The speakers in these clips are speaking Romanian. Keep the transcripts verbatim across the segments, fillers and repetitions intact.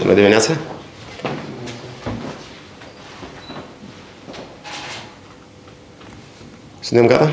Bună dimineața! Suntem gata?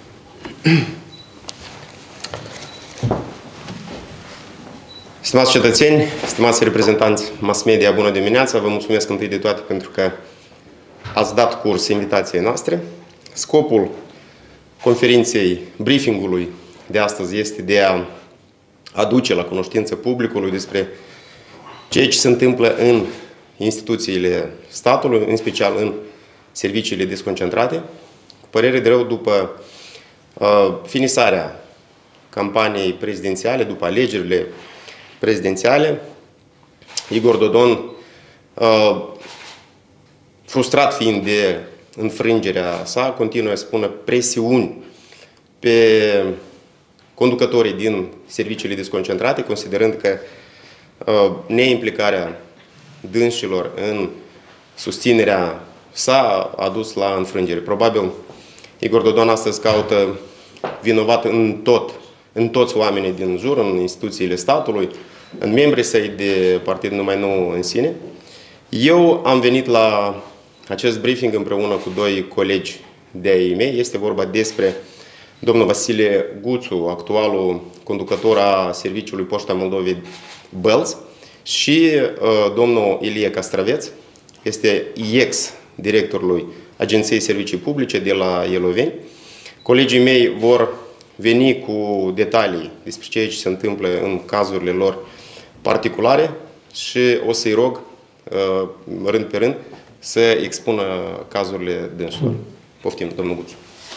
Stimați cetățeni, stimați reprezentanți mass media, bună dimineața! Vă mulțumesc întâi de toate pentru că ați dat curs invitației noastre. Scopul conferinței, briefingului de astăzi este de a aduce la cunoștință publicului despre ceea ce se întâmplă în instituțiile statului, în special în serviciile desconcentrate. Cu părere de rău, după uh, finisarea campaniei prezidențiale, după alegerile prezidențiale, Igor Dodon, uh, frustrat fiind de înfrângerea sa, continuă să pună presiuni pe conducătorii din serviciile desconcentrate, considerând că uh, neimplicarea dânșilor în susținerea sa a dus la înfrângere. Probabil Igor Dodon astăzi caută vinovat în tot, în toți oamenii din jur, în instituțiile statului, în membrii săi de partid, numai nu în sine. Eu am venit la acest briefing împreună cu doi colegi de-ai mei. Este vorba despre domnul Vasile Guțu, actualul conducător a Serviciului Poșta Moldovei Bălți, și uh, domnul Ilie Castraveț, este ex-directorului Agenției Servicii Publice de la Ieloveni. Colegii mei vor veni cu detalii despre ceea ce se întâmplă în cazurile lor particulare și o să-i rog, uh, rând pe rând, să expună cazurile dânșilor. Poftim, domnul Guțu.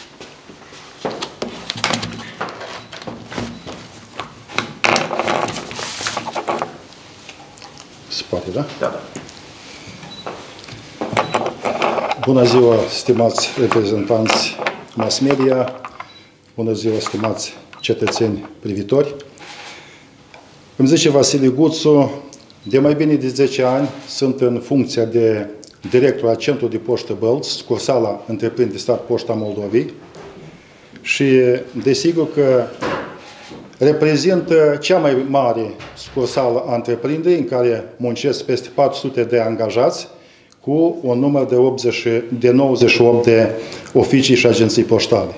Se poate, da? Da, da. Bună ziua, stimați reprezentanți mass media, bună ziua, stimați cetățeni privitori. Îmi zice Vasile Guțu, de mai bine de zece ani sunt în funcția de director al Centrului de Poștă Bălți, sucursala întreprindere stat Poșta Moldovei, și desigur că reprezintă cea mai mare sucursală a întreprinderii, în care muncesc peste patru sute de angajați, cu un număr de, optzeci, de nouăzeci și opt de oficii și agenții poștale.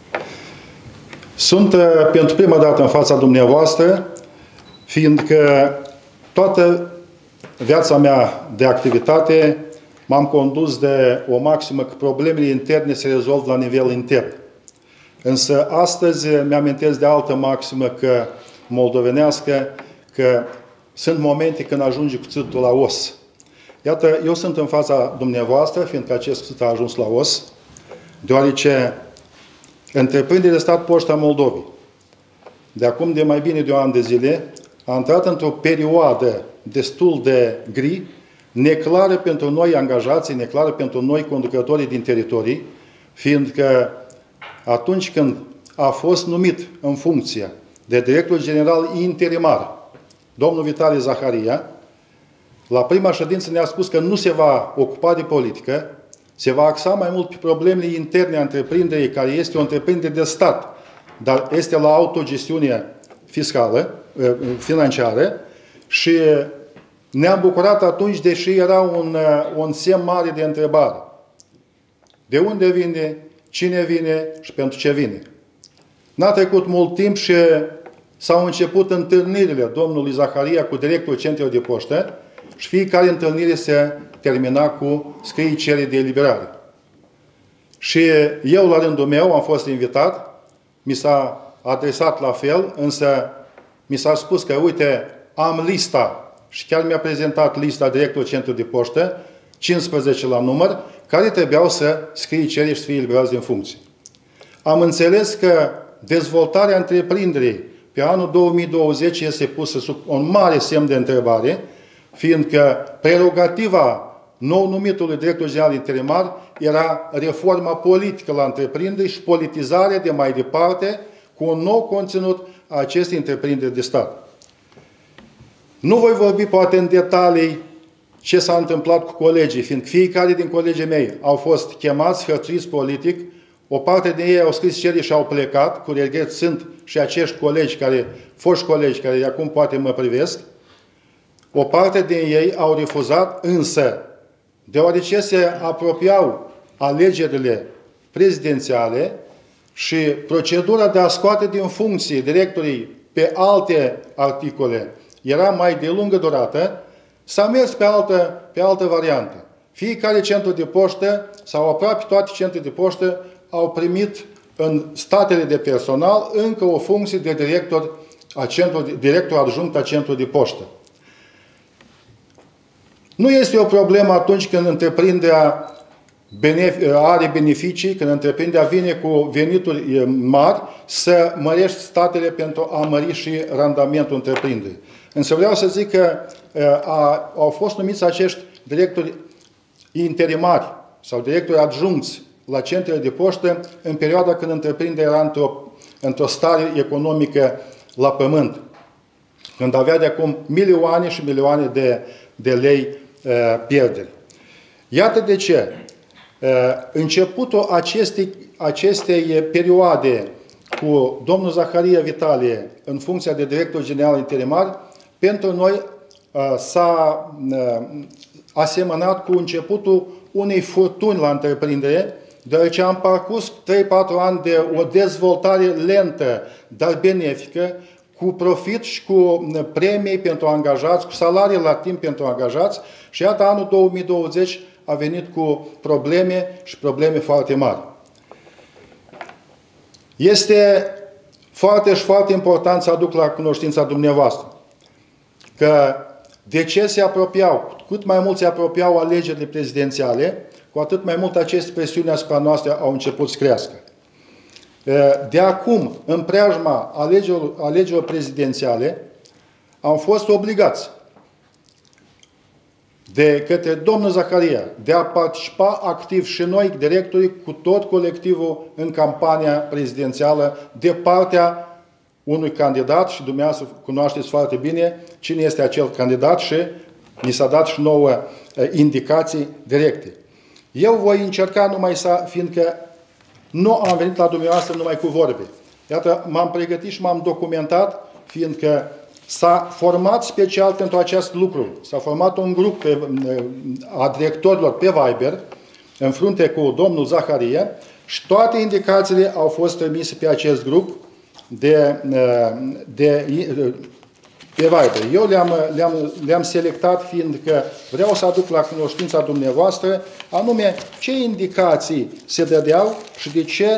Sunt pentru prima dată în fața dumneavoastră, fiindcă toată viața mea de activitate m-am condus de o maximă că problemele interne se rezolvă la nivel intern. Însă astăzi mi-amintesc de altă maximă că moldovenească, că sunt momente când ajunge cuțitul la os. Iată, eu sunt în fața dumneavoastră, fiindcă acest cuțit a ajuns la os, deoarece întreprinderea de stat Poșta Moldovei, de acum de mai bine de un an de zile, a intrat într-o perioadă destul de gri, neclară pentru noi angajații, neclară pentru noi conducătorii din teritorii, fiindcă atunci când a fost numit în funcție de director general interimar, domnul Vitali Zaharia, la prima ședință ne-a spus că nu se va ocupa de politică, se va axa mai mult pe problemele interne a întreprinderii, care este o întreprindere de stat, dar este la autogestiune fiscală, financiară, și ne-am bucurat atunci, deși era un, un semn mare de întrebare. De unde vine, cine vine și pentru ce vine? N-a trecut mult timp și s-au început întâlnirile domnului Zaharia cu directorul Centrului de Poștă și fiecare întâlnire se termina cu scrie cerere de eliberare. Și eu, la rândul meu, am fost invitat, mi s-a adresat la fel, însă mi s-a spus că, uite, am lista, și chiar mi-a prezentat lista directorului Centrului de Poștă, cincisprezece la număr, care trebuiau să scrie cereri și să fie eliberați din funcție. Am înțeles că dezvoltarea întreprinderii pe anul două mii douăzeci este pusă sub un mare semn de întrebare, fiindcă prerogativa nou numitului director general interimar era reforma politică la întreprindere și politizarea de mai departe cu un nou conținut a acestei întreprinderi de stat. Nu voi vorbi poate în detalii ce s-a întâmplat cu colegii, fiindcă fiecare din colegii mei au fost chemați, hărțuiți politic, o parte din ei au scris cereri și au plecat, cu regret sunt și acești colegi, care, foști colegi, care acum poate mă privesc. O parte din ei au refuzat, însă, deoarece se apropiau alegerile prezidențiale și procedura de a scoate din funcție directorii pe alte articole era mai de lungă durată, s-a mers pe altă, pe altă variantă. Fiecare centru de poștă sau aproape toate centrele de poștă au primit în statele de personal încă o funcție de director, a centru, director adjunct a centrului de poștă. Nu este o problemă atunci când întreprinderea are beneficii, când întreprinderea vine cu venituri mari, să mărești statele pentru a mări și randamentul întreprinderii. Însă vreau să zic că a, au fost numiți acești directori interimari sau directori adjuncți la centrele de poștă în perioada când întreprinderea era într-o într-o stare economică la pământ, când avea de acum milioane și milioane de, de lei uh, pierderi. Iată de ce uh, începutul acestei, acestei perioade cu domnul Zaharia Vitalie în funcția de director general interimar, pentru noi uh, s-a uh, asemănat cu începutul unei furtuni la întreprindere, deoarece am parcurs trei patru ani de o dezvoltare lentă, dar benefică, cu profit și cu premii pentru angajați, cu salarii la timp pentru angajați și iată anul două mii douăzeci a venit cu probleme și probleme foarte mari. Este foarte și foarte important să aduc la cunoștința dumneavoastră că de ce se apropiau, cât mai mult se apropiau alegerile prezidențiale, cu atât mai mult aceste presiuni asupra noastre au început să crească. De acum, în preajma alegerilor, alegerilor prezidențiale, am fost obligați de către domnul Zaharia de a participa activ și noi, directorii, cu tot colectivul în campania prezidențială de partea unui candidat și dumneavoastră cunoașteți foarte bine cine este acel candidat și ni s-a dat și nouă indicații directe. Eu voi încerca numai să, fiindcă nu am venit la dumneavoastră numai cu vorbe. Iată, m-am pregătit și m-am documentat, fiindcă s-a format special pentru acest lucru. S-a format un grup pe, a directorilor pe Viber, în frunte cu domnul Zaharia, și toate indicațiile au fost trimise pe acest grup de, de, de pe Viber. Eu le-am le-am, le-am selectat, fiindcă vreau să aduc la cunoștința dumneavoastră anume ce indicații se dădeau și de ce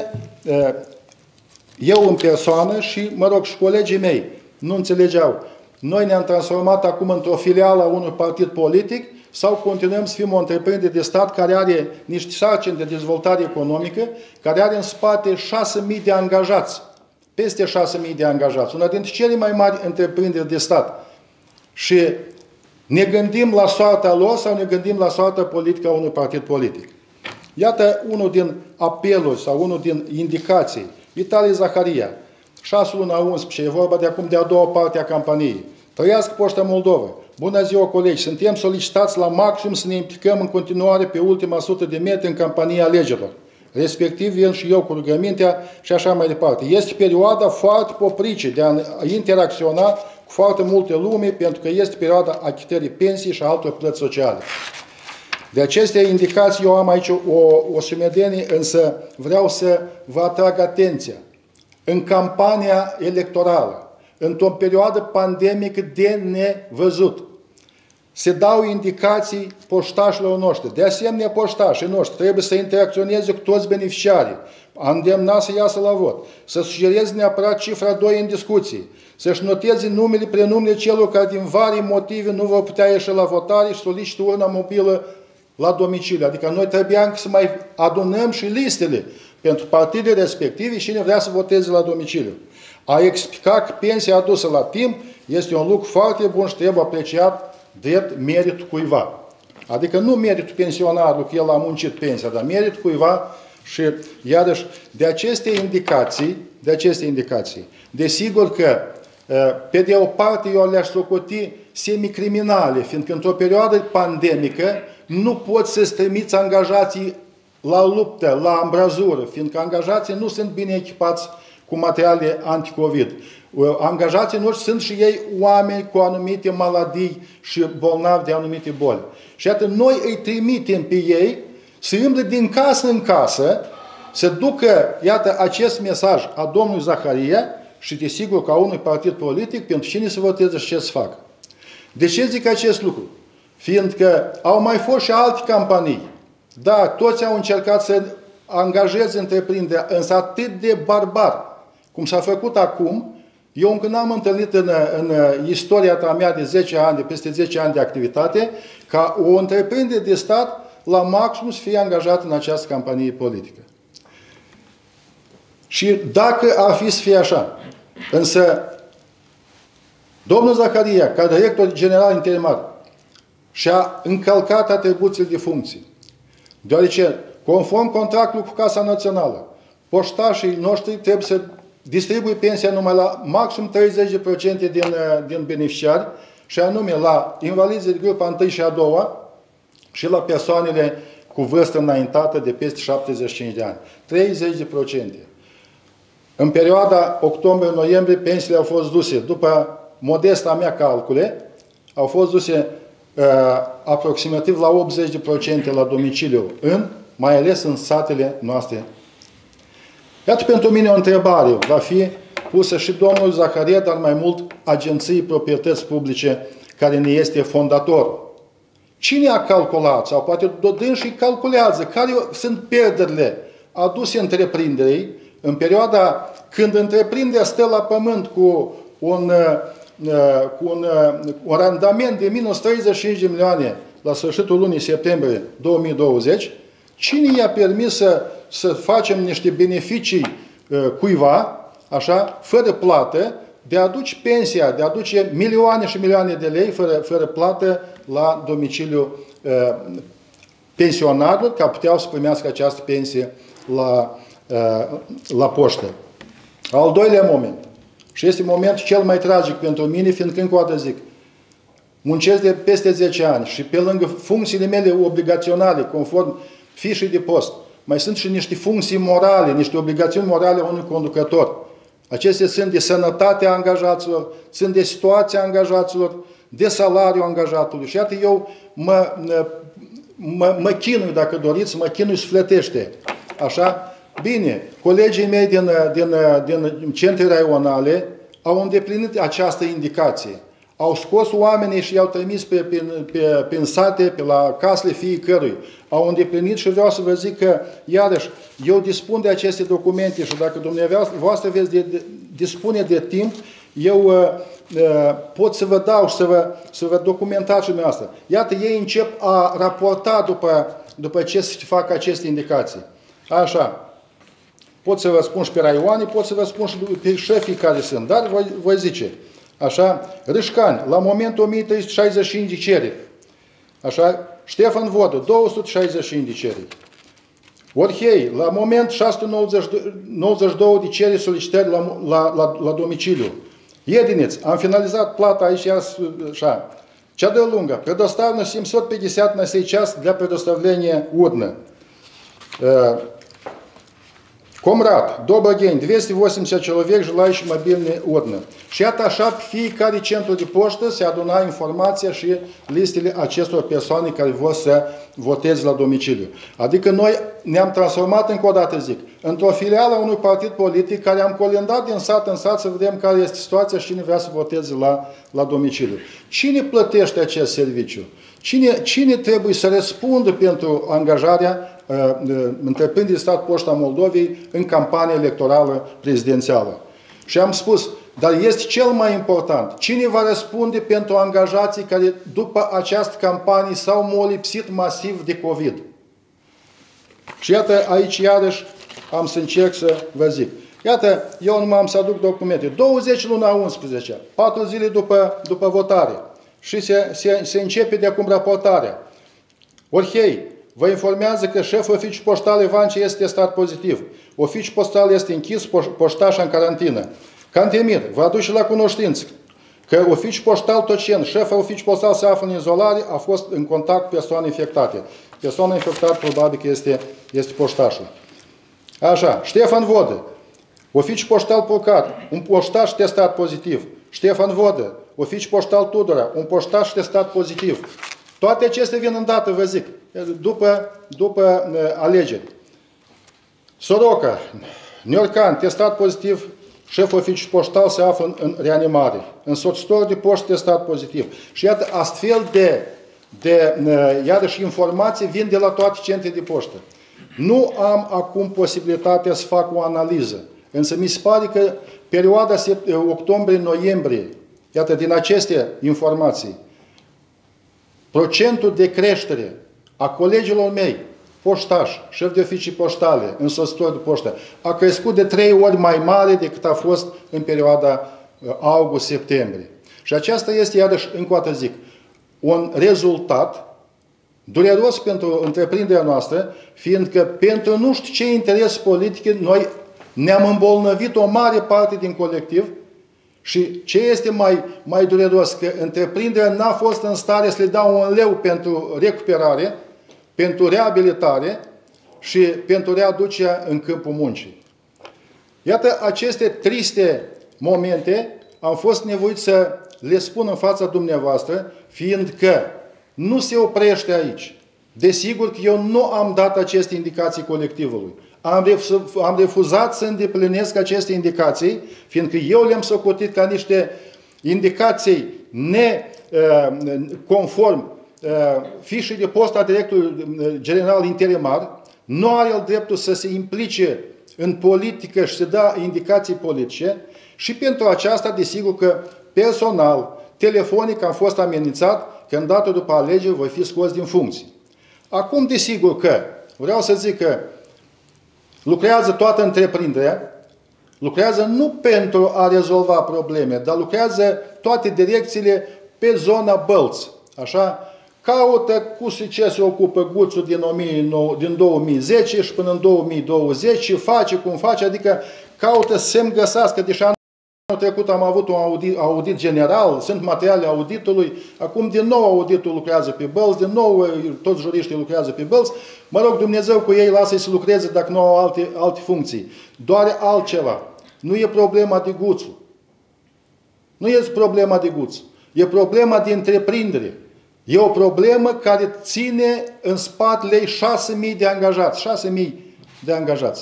eu în persoană și, mă rog, și colegii mei nu înțelegeau. Noi ne-am transformat acum într-o filială a unui partid politic sau continuăm să fim o întreprindere de stat care are niște sarcini de dezvoltare economică, care are în spate șase mii de angajați. Peste șase mii de angajați. Una dintre cele mai mari întreprinderi de stat. Și ne gândim la soarta lor sau ne gândim la soarta politică a unui partid politic. Iată unul din apeluri sau unul din indicații. Vitalie Zaharia, șase luni unsprezece, e vorba de acum de a doua parte a campaniei. Trăiască Poșta Moldova! Bună ziua, colegi! Suntem solicitați la maxim să ne implicăm în continuare pe ultima sută de metri în campania alegerilor. Respectiv, vin și eu cu rugămintea și așa mai departe. Este perioada foarte poprice de a interacționa cu foarte multe lume, pentru că este perioada achitării pensii și altor plăți sociale. De aceste indicații eu am aici o, o sumedenie, însă vreau să vă atrag atenția. În campania electorală, într-o perioadă pandemică de nevăzut, se dau indicații poștașilor noștri. De asemenea, poștașii noștri trebuie să interacționeze cu toți beneficiarii, a îndemna să iasă la vot, să sugereze neapărat cifra doi în discuții, să-și noteze numele, prenumele celor care din vari motive nu vor putea ieși la votare și solicită urna mobilă la domiciliu. Adică noi trebuia să mai adunăm și listele pentru partidele respective și cine vrea să voteze la domiciliu. A explica că pensia adusă la timp este un lucru foarte bun și trebuie apreciat drept meritul cuiva. Adică nu meritul pensionarului că el a muncit pensia, dar meritul cuiva și iarăși de aceste indicații, de aceste indicații, desigur că pe de o parte eu le-aș socoti semicriminale, fiindcă într-o perioadă pandemică nu poți să-ți trimiți angajații la luptă, la ambrazură, fiindcă angajații nu sunt bine echipați cu materiale anticovid. Angajații noștri sunt și ei oameni cu anumite maladii și bolnavi de anumite boli. Și iată, noi îi trimitem pe ei să umble din casă în casă, să ducă, iată, acest mesaj a domnului Zaharia și, desigur, ca unui partid politic, pentru cine să voteze și ce să facă. De ce zic acest lucru? Fiindcă au mai fost și alte campanii. Da, toți au încercat să angajeze întreprinderi, însă atât de barbar, cum s-a făcut acum. Eu încă n-am întâlnit în, în istoria ta mea de zece ani, de peste zece ani de activitate, ca o întreprindere de stat la maxim să fie angajată în această campanie politică. Și dacă ar fi să fie așa, însă domnul Zaharia, ca director general interimar, și-a încălcat atribuțiile de funcții, deoarece, conform contractului cu Casa Națională, poștașii noștri trebuie să distribuie pensia numai la maxim treizeci la sută din, din beneficiari, și anume la invalizii de grupa întâi și a doua și la persoanele cu vârstă înaintată de peste șaptezeci și cinci de ani. treizeci la sută. În perioada octombrie-noiembrie, pensiile au fost duse, după modesta mea calcule, au fost duse uh, aproximativ la optzeci la sută la domiciliu, în, mai ales în satele noastre. Iată, pentru mine o întrebare va fi pusă și domnul Zaharia, dar mai mult agenției proprietăți publice, care ne este fondator. Cine a calculat, sau poate dânșii calculează, care sunt pierderile aduse întreprinderii în perioada când întreprinderea stă la pământ cu un, cu un, un randament de minus treizeci și cinci de milioane la sfârșitul lunii septembrie două mii douăzeci, cine i-a permis să, să facem niște beneficii uh, cuiva, așa, fără plată, de a aduce pensia, de a aduce milioane și milioane de lei fără, fără plată la domiciliu uh, pensionarilor, ca puteau să primească această pensie la, uh, la poștă. Al doilea moment, și este momentul cel mai tragic pentru mine, fiindcă încă o dată zic, muncesc de peste zece ani și pe lângă funcțiile mele obligaționale, conform fișei de post, mai sunt și niște funcții morale, niște obligațiuni morale a unui conducător. Acestea sunt de sănătatea angajaților, sunt de situația angajaților, de salariul angajatului. Și iată, eu mă, mă, mă chinui, dacă doriți, mă chinui sufletește. Așa? Bine, colegii mei din, din, din centre raionale au îndeplinit această indicație. Au scos oamenii și i-au trimis pe, pe, pe, pe sate, pe la casele fiecărui. Au îndeplinit și vreau să vă zic că, iarăși, eu dispun de aceste documente și dacă dumneavoastră veți de, de, dispune de timp, eu uh, uh, pot să vă dau și să vă, să vă documentați și dumneavoastră. Iată, ei încep a raporta după, după ce se fac aceste indicații. Așa. Pot să vă spun și pe raioane, pot să vă spun și pe șefii care sunt, dar voi, voi zice. Așa, Râșcani, la momentul o mie trei sute șaizeci și cinci de cereri. Așa, Ștefan Vodă, două sute șaizeci și cinci de cereri. Orhei, la moment șase sute nouăzeci și două de cereri solicitări la, la, la, la domiciliu. Iedineț, am finalizat plata aici, așa. Cea de lungă, предоставлено семьсот пятьдесят на сейчас для предоставления урны. Comrat, добрый день, двести восемьдесят человек, желающие мобильные урны. Și iată așa, pe fiecare centru de poștă se aduna informația și listele acestor persoane care vor să voteze la domiciliu. Adică noi ne-am transformat, încă o dată zic, într-o filială a unui partid politic care am colindat din sat în sat să vedem care este situația și cine vrea să voteze la, la domiciliu. Cine plătește acest serviciu? Cine, cine trebuie să răspundă pentru angajarea întreprinderii de stat Poșta Moldovei în campania electorală prezidențială? Și am spus, dar este cel mai important, cine va răspunde pentru angajații care după această campanie s-au molipsit masiv de COVID? Și iată, aici iarăși am să încerc să vă zic. Iată, eu nu am să aduc documente. douăzeci luna unsprezece, patru zile după, după votare. Și se, se, se începe de acum raportarea. Orhei, vă informează că șeful oficiul poștal Ivancea este testat pozitiv. Oficiul postal este închis, poștașa în carantină. Cantemir, vă aduce la cunoștință că oficiul poștal Tocen, șeful oficiul postal se află în izolare, a fost în contact cu persoane infectate. Persoana infectată probabil că este, este poștașul. Așa, Ștefan Vodă. Oficiu poștal Procat, un poștaș testat pozitiv. Ștefan Vodă, oficiu poștal Tudora, un poștaș testat pozitiv. Toate acestea vin îndată, vă zic, după, după alegeri. Soroca, Niorcan, testat pozitiv, șef oficiu poștal se află în, în reanimare. Însoțitor de poștă testat pozitiv. Și iată, astfel de, de iarăși, informații vin de la toate centrele de poștă. Nu am acum posibilitatea să fac o analiză. Însă mi se pare că perioada octombrie-noiembrie, iată, din aceste informații, procentul de creștere a colegilor mei, poștași, șef de oficii poștale, însoțitori de poștă, a crescut de trei ori mai mare decât a fost în perioada august-septembrie. Și aceasta este, iarăși, încă o dată zic, un rezultat dureros pentru întreprinderea noastră, fiindcă pentru nu știu ce interes politic noi ne-am îmbolnăvit o mare parte din colectiv și ce este mai, mai dureros, că întreprinderea n-a fost în stare să le dea un leu pentru recuperare, pentru reabilitare și pentru readucerea în câmpul muncii. Iată, aceste triste momente am fost nevoit să le spun în fața dumneavoastră, fiindcă nu se oprește aici. Desigur că eu nu am dat aceste indicații colectivului. Am, refuz, am refuzat să îndeplinesc aceste indicații, fiindcă eu le-am socotit ca niște indicații neconform fișei de post a directorului general interimar. Nu are el dreptul să se implice în politică și să dea indicații politice și pentru aceasta, desigur că personal, telefonic am fost amenințat că îndată după alegeri voi fi scos din funcții. Acum, desigur că, vreau să zic că lucrează toată întreprinderea, lucrează nu pentru a rezolva probleme, dar lucrează toate direcțiile pe zona Bălți. Așa? Caută cu ce se ocupă Guțul din, din două mii zece și până în două mii douăzeci și face cum face, adică caută să-mi găsească, deși anul trecut am avut un audit, audit general, sunt materiale auditului, acum din nou auditul lucrează pe Bălți, din nou toți juriștii lucrează pe Bălți, mă rog, Dumnezeu cu ei lasă-i să lucreze dacă nu au alte, alte funcții. Doar altceva. Nu e problema de Guțul. Nu e problema de Guțul. E problema de întreprindere. E o problemă care ține în spatele șase mii de angajați. șase mii de angajați.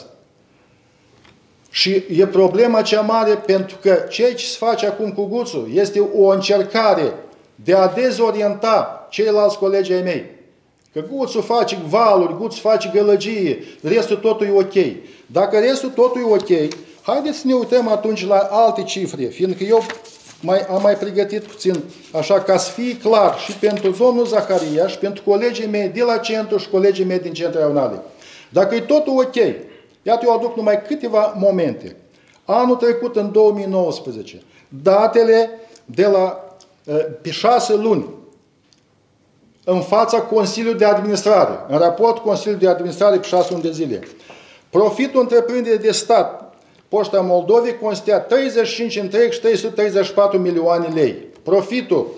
Și e problema cea mare pentru că ceea ce se face acum cu Guțul este o încercare de a dezorienta ceilalți colegi ai mei. Că Guțul face valuri, Guțul face gălăgie, restul totul e ok. Dacă restul totul e ok, haideți să ne uităm atunci la alte cifre, fiindcă eu mai, am mai pregătit puțin, așa ca să fie clar și pentru domnul Zaharia și pentru colegii mei de la centru și colegii mei din centru aeronale. Dacă e totul ok, iată, eu aduc numai câteva momente. Anul trecut, în două mii nouăsprezece, datele de la, pe șase luni, în fața Consiliului de Administrare, în raport Consiliului de Administrare pe șase luni de zile, profitul întreprinderii de stat, Poșta Moldovei, constituia treizeci și cinci întreg și trei sute treizeci și patru milioane lei. Profitul.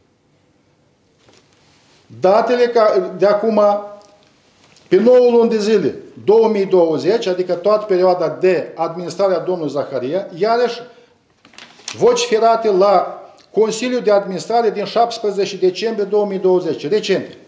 Datele de acum, pe nouă luni de zile, două mii douăzeci, adică toată perioada de administrare a domnului Zaharia, iarăși vociferate la Consiliul de Administrare din șaptesprezece decembrie două mii douăzeci, recent.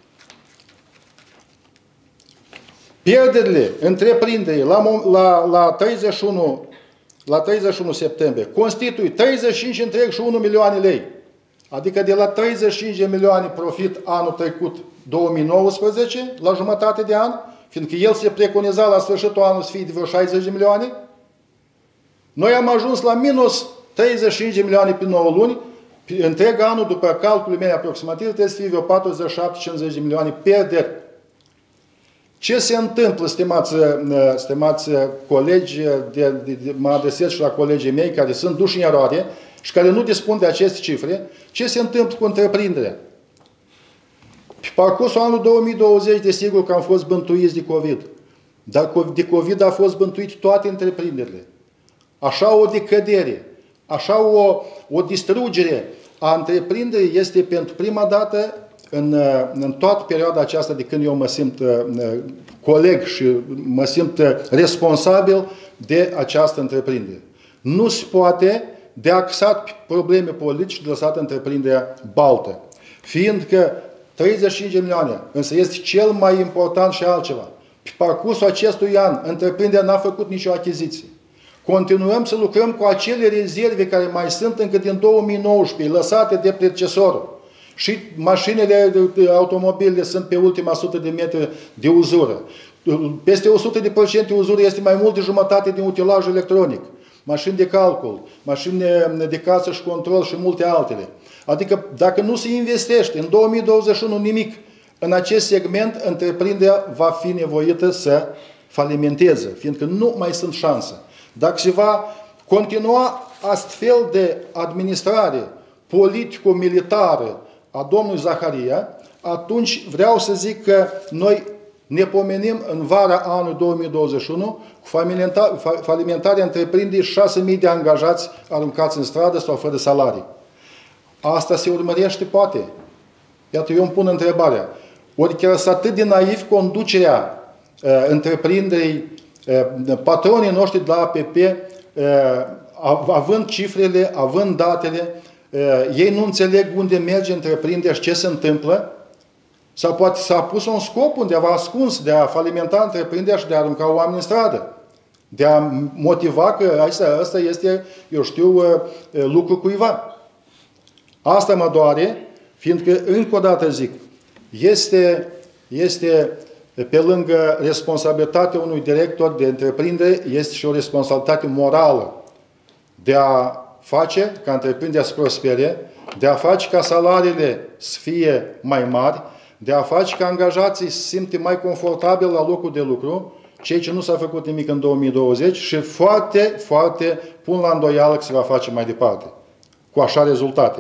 Pierderile întreprinderii la, la, la, treizeci și unu, la treizeci și unu septembrie constituie treizeci și cinci întreg și unu milioane lei. Adică de la treizeci și cinci de milioane profit anul trecut, două mii nouăsprezece, la jumătate de an, fiindcă el se preconiza la sfârșitul anului să fie de vreo șaizeci de milioane, noi am ajuns la minus treizeci și cinci de milioane pe nouă luni, întreg anul, după calculul meu aproximativ, trebuie să fie vreo patruzeci și șapte cincizeci de milioane pierderi. Ce se întâmplă, stimați, stimați colegi, de, de, de, mă adresez și la colegii mei care sunt duși în eroare și care nu dispun de aceste cifre, ce se întâmplă cu întreprinderea? Pe parcursul anului două mii douăzeci, desigur că am fost bântuiți de COVID, dar de COVID a fost bântuit toate întreprinderile. Așa o decădere, așa o, o distrugere a întreprinderii este pentru prima dată în, în toată perioada aceasta de când eu mă simt coleg și mă simt responsabil de această întreprindere. Nu se poate de axat pe probleme politice de lăsat întreprinderea baltă. Fiindcă treizeci și cinci de milioane, însă este cel mai important și altceva. Pe parcursul acestui an, întreprinderea n-a făcut nicio achiziție. Continuăm să lucrăm cu acele rezerve care mai sunt încă din două mii nouăsprezece, lăsate de predecesorul. Și mașinile, automobilele sunt pe ultima sută de metri de uzură. Peste o sută de sută uzură este mai mult de jumătate din utilajul electronic. Mașini de calcul, mașini de casă și control și multe altele. Adică dacă nu se investește în două mii douăzeci și unu nimic în acest segment, întreprinderea va fi nevoită să falimenteze, fiindcă nu mai sunt șanse. Dacă se va continua astfel de administrare politico-militară a domnului Zaharia, atunci vreau să zic că noi ne pomenim în vara anului două mii douăzeci și unu cu falimentarea întreprinderii șase mii de angajați aruncați în stradă sau fără salarii. Asta se urmărește, poate. Iată, eu îmi pun întrebarea. Ori chiar sunt atât de naiv conducerea uh, întreprinderii, uh, patronii noștri de la A P P, uh, având cifrele, având datele, uh, ei nu înțeleg unde merge întreprinderea și ce se întâmplă, sau poate s-a pus un scop undeva ascuns de a falimenta întreprinderea și de a arunca oameni în stradă. De a motiva că asta, asta este, eu știu, lucru cuiva. Asta mă doare, fiindcă, încă o dată zic, este, este pe lângă responsabilitatea unui director de întreprindere, este și o responsabilitate morală de a face ca întreprinderea să prospere, de a face ca salariile să fie mai mari, de a face ca angajații să se simte mai confortabil la locul de lucru, ceea ce nu s-a făcut nimic în două mii douăzeci și foarte, foarte pun la îndoială că se va face mai departe, cu așa rezultate.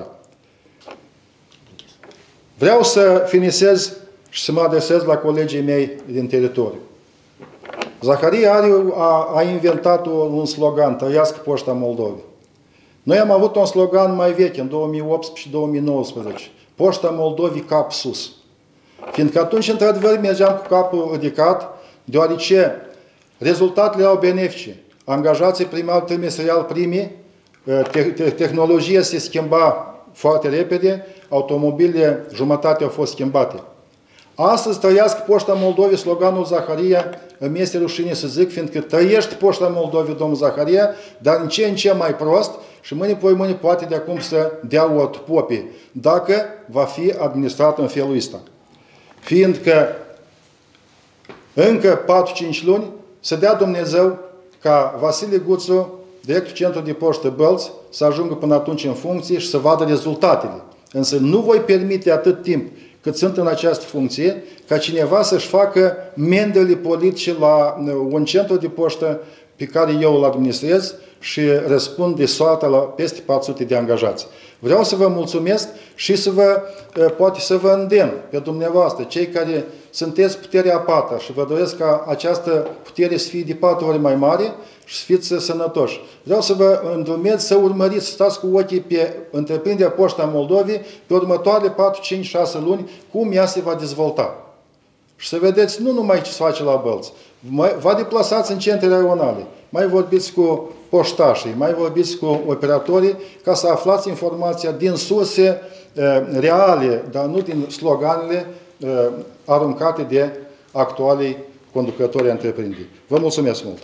Vreau să finisez și să mă adresez la colegii mei din teritoriu. Zaharia are, a, a inventat un slogan, Trăiască Poșta Moldovei. Noi am avut un slogan mai vechi, în două mii optsprezece și două mii nouăsprezece. Poșta Moldovei cap sus. Fiindcă atunci, într-adevăr, mergeam cu capul ridicat, deoarece rezultatele erau benefice. Angajații primeau trimestrial primii, te te tehnologia se schimba foarte repede, automobilele jumătate au fost schimbate. Astăzi trăiască Poșta Moldovei, sloganul Zaharia, îmi este rușine să zic, fiindcă trăiește Poșta Moldovei, domnul Zaharia, dar în ce în ce mai prost și mâine poi mâine poate de acum să dea o popii, dacă va fi administrat în felul ăsta. Fiindcă încă patru-cinci luni să dea Dumnezeu ca Vasile Guțu, directorul Centrului de Poștă Bălți, să ajungă până atunci în funcție și să vadă rezultatele. Însă nu voi permite atât timp cât sunt în această funcție, ca cineva să-și facă mendele politice la un centru de poștă pe care eu îl administrez și răspund de soarta la peste patru sute de angajați. Vreau să vă mulțumesc și să vă, poate să vă îndemn pe dumneavoastră, cei care sunteți puterea a patra și vă doresc ca această putere să fie de patru ori mai mare și să fiți sănătoși. Vreau să vă îndrumez să urmăriți, să stați cu ochii pe întreprinderea Poșta Moldovei pe următoarele patru, cinci, șase luni, cum ea se va dezvolta. Și să vedeți nu numai ce se face la Bălți, vă deplasați în centrele aeronale, mai vorbiți cu poștașii, mai vorbiți cu operatorii, ca să aflați informația din surse uh, reale, dar nu din sloganele uh, aruncate de actualii conducători întreprinderii. Vă mulțumesc mult!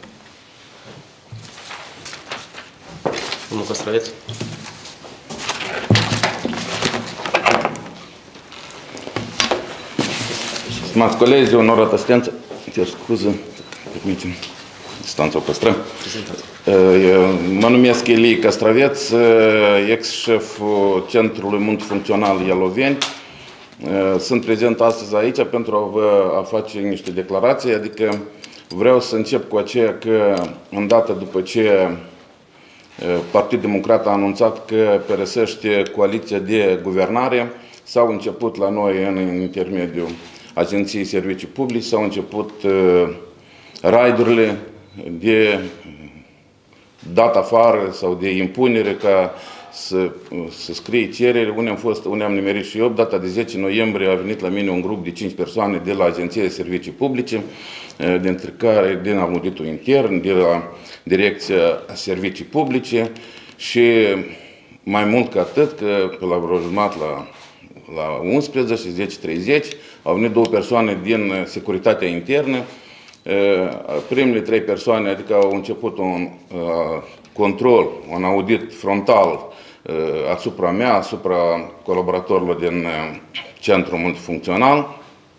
Domnul Căstrăveț. Stimați colegi, onorată asistență, cer scuză, permitem, distanța o păstrăm. Mă numesc Elie Căstrăveț, ex-șeful Centrului Multifuncțional Ialoveni. Sunt prezent astăzi aici pentru a vă a face niște declarații, adică vreau să încep cu aceea că, îndată după ce Partidul Democrat a anunțat că părăsește coaliția de guvernare, s-au început la noi în intermediul Agenției Servicii Publice, s-au început uh, raidurile de dat afară sau de impunere ca să, să scrie cereri. Unde am fost, unde am nimerit și eu, data de zece noiembrie a venit la mine un grup de cinci persoane de la Agenția de Servicii Publice, dintre care din auditul intern, de la Direcția Servicii Publice și mai mult ca atât, că pe la vreo jumătate la, la unsprezece, zece treizeci, au venit două persoane din Securitatea Internă. Primele trei persoane, adică au început un uh, control, un audit frontal uh, asupra mea, asupra colaboratorilor din uh, centrul multifuncțional,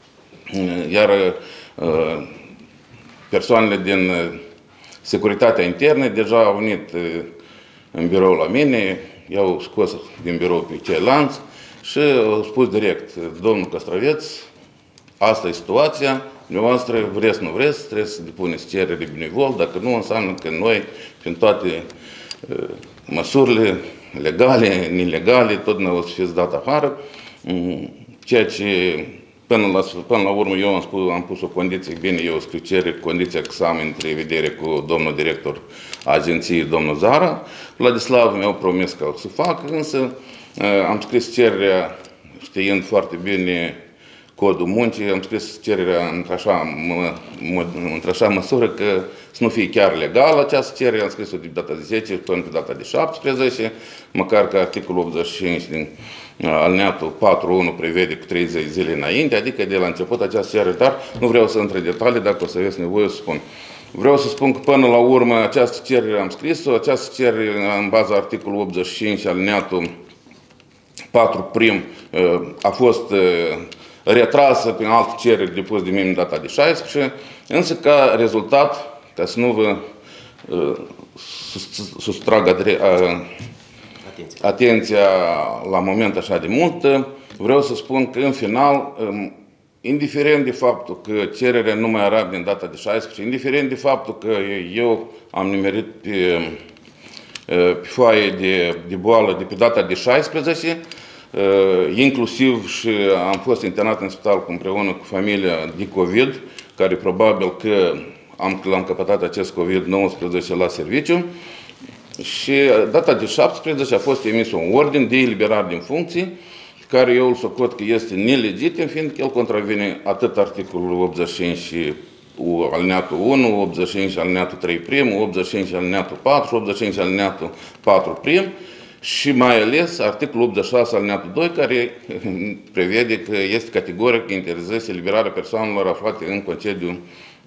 uh, iar uh, persoanele din uh, Securitatea Internă deja au venit uh, în birou la mine, i-au scos din birou pe ceilalți și au spus direct: domnul Castraveț, asta e situația, dumneavoastră vreți, nu vreți, trebuie să depuneți cerere benevol, dacă nu, înseamnă că noi, prin toate uh, măsurile legale, nelegale, tot ne o să fiți dat afară, um, ceea ce până la, până la urmă eu am, spus, am pus o condiție, bine, eu scriu cerere, condiția că să am întrevedere cu domnul director agenției, domnul Zara. Vladislav mi-au promis că o să fac, însă uh, am scris cererea știind foarte bine codul muncii, am scris cererea într-așa, într-așa măsură că să nu fie chiar legală această cerere, am scris-o de data de zece până pe data de șaptesprezece, măcar că articolul optzeci și cinci din alineatul patru punct unu prevede cu treizeci zile înainte, adică de la început această cerere, dar nu vreau să intre în detalii, dacă o să aveți nevoie să spun. Vreau să spun că până la urmă această cerere am scris-o, această cerere în baza articolului optzeci și cinci alineatul patru prim a fost retrasă prin alte cereri depuse de mine în data de șaisprezece, însă ca rezultat, ca să nu vă uh, sustrag uh, atenția. atenția la moment așa de mult, vreau să spun că în final, um, indiferent de faptul că cererea nu mai era din data de șaisprezece, indiferent de faptul că eu am nimerit pe, pe foaie de, de boală de pe data de șaisprezece, Uh, inclusiv și am fost internat în spital împreună cu familia de COVID, care probabil că am, l-am căpătat acest COVID nouăsprezece la serviciu. Și data de șaptesprezece a fost emis un ordin de eliberare din funcții, care eu îl socot că este nelegitim, fiindcă el contravine atât articolul optzeci și cinci alineatul unu, optzeci și cinci alineatul trei prim, optzeci și cinci alineatul patru, optzeci și cinci alineatul patru prim, și mai ales articolul optzeci și șase alineatul doi, care prevede că este categoric interzis eliberarea persoanelor aflate în concediu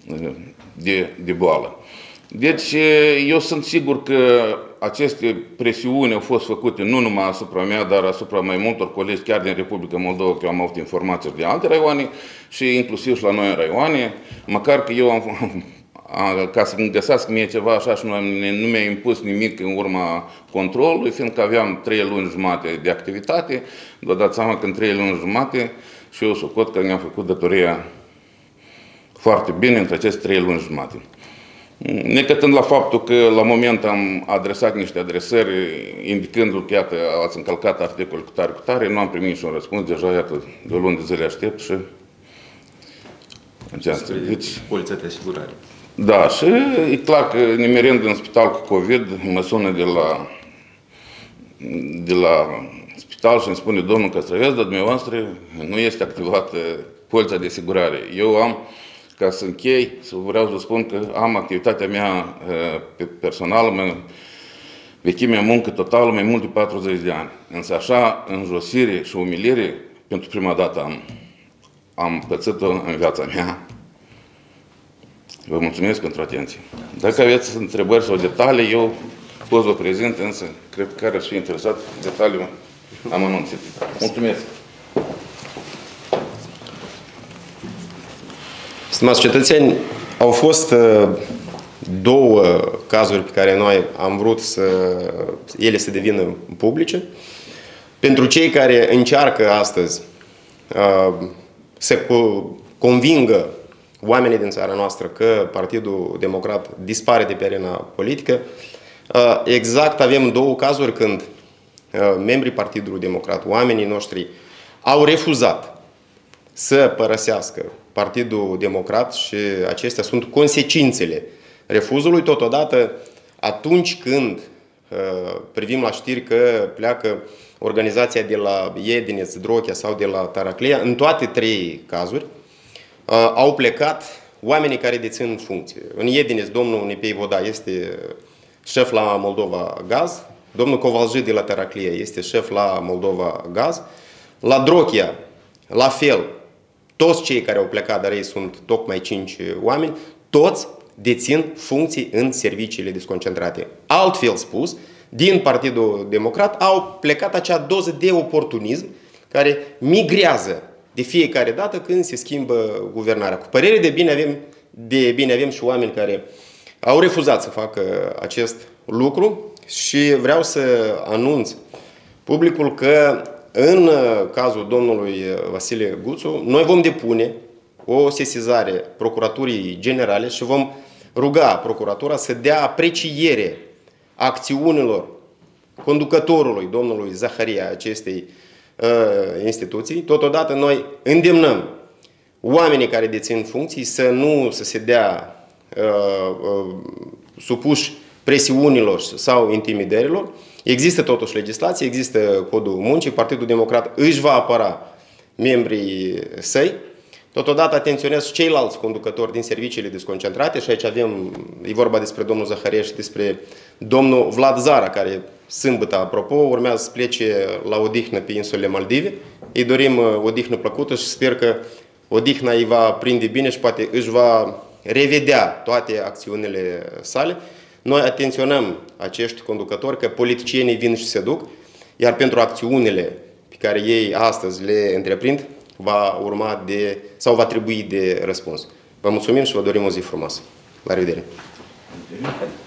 de, de boală. Deci eu sunt sigur că aceste presiuni au fost făcute nu numai asupra mea, dar asupra mai multor colegi chiar din Republica Moldova, că eu am avut informații de alte raioane și inclusiv și la noi în raioane, măcar că eu am, ca să-mi găsească mie ceva așa și nu, nu mi-a impus nimic în urma controlului, fiindcă aveam trei luni jumate de activitate, vă dați seama că în trei luni jumate și eu socot că mi-am făcut datoria foarte bine între aceste trei luni jumate. Necătând la faptul că la moment am adresat niște adresări indicându-l că iată ați încălcat articolul cu tare cu tare, nu am primit niciun răspuns, deja iată de o lună de zile aștept și aceasta. Deci, poliția de asigurare. Da, și e clar că nimerind în spital cu COVID, mă sună de la, de la spital și îmi spune: domnul Castraveț, dar dumneavoastră nu este activată poliția de asigurare. Eu am, ca să închei, să vreau să spun că am activitatea mea pe personală, mea, vechimea muncă totală, mai mult de patruzeci de ani. Însă așa, înjosire și umilire, pentru prima dată am, am pățit-o în viața mea. Vă mulțumesc pentru atenție. Dacă aveți întrebări sau detalii, eu pot să vă prezint, însă cred că care ar fi interesat detaliul am anunțit. Mulțumesc! Stimați cetățeni, au fost două cazuri pe care noi am vrut să ele să devină publice. Pentru cei care încearcă astăzi să convingă oamenii din țara noastră că Partidul Democrat dispare de pe arena politică, exact avem două cazuri când membrii Partidului Democrat, oamenii noștri, au refuzat să părăsească Partidul Democrat și acestea sunt consecințele refuzului. Totodată atunci când privim la știri că pleacă organizația de la Iedineț, Drochea sau de la Taraclea, în toate trei cazuri au plecat oamenii care dețin funcție. În Iedineț, domnul Nepei Voda este șef la Moldova Gaz, domnul Covalji de la Taraclea este șef la Moldova Gaz, la Drochea, la fel, toți cei care au plecat, dar ei sunt tocmai cinci oameni, toți dețin funcții în serviciile desconcentrate. Altfel spus, din Partidul Democrat au plecat acea doză de oportunism care migrează de fiecare dată când se schimbă guvernarea. Cu părere de bine avem, de bine avem și oameni care au refuzat să facă acest lucru și vreau să anunț publicul că în cazul domnului Vasile Guțu, noi vom depune o sesizare Procuraturii Generale și vom ruga Procuratura să dea apreciere acțiunilor conducătorului, domnului Zaharia, acestei uh, instituții. Totodată noi îndemnăm oamenii care dețin funcții să nu să se dea uh, uh, supuși presiunilor sau intimidărilor. Există totuși legislație, există codul muncii, Partidul Democrat își va apăra membrii săi. Totodată atenționez și ceilalți conducători din serviciile desconcentrate și aici avem, e vorba despre domnul Zaharia și despre domnul Vlad Zara, care sâmbătă, apropo, urmează să plece la odihnă pe insulele Maldive. Îi dorim odihnă plăcută și sper că odihna îi va prinde bine și poate își va revedea toate acțiunile sale. Noi atenționăm acești conducători că politicienii vin și se duc, iar pentru acțiunile pe care ei astăzi le întreprind, va urma de, sau va trebui de răspuns. Vă mulțumim și vă dorim o zi frumoasă. La revedere!